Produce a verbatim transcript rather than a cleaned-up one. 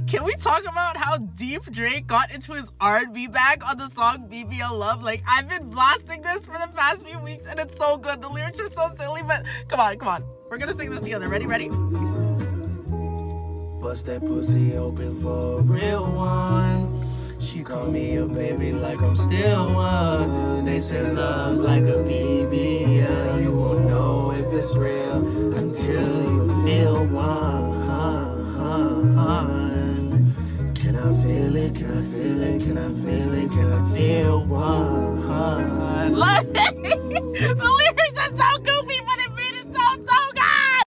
Can we talk about how deep Drake got into his R and B bag on the song B B L Love? Like, I've been blasting this for the past few weeks and it's so good. The lyrics are so silly, but come on, come on. We're gonna sing this together. Ready, ready? Bust that pussy open for a real one. She call me a baby like I'm still one. They say love's like a B B L. You won't know if it's real until you feel one. Can I feel it? Can I feel it? Can I feel it? Can I feel one? Like, the lyrics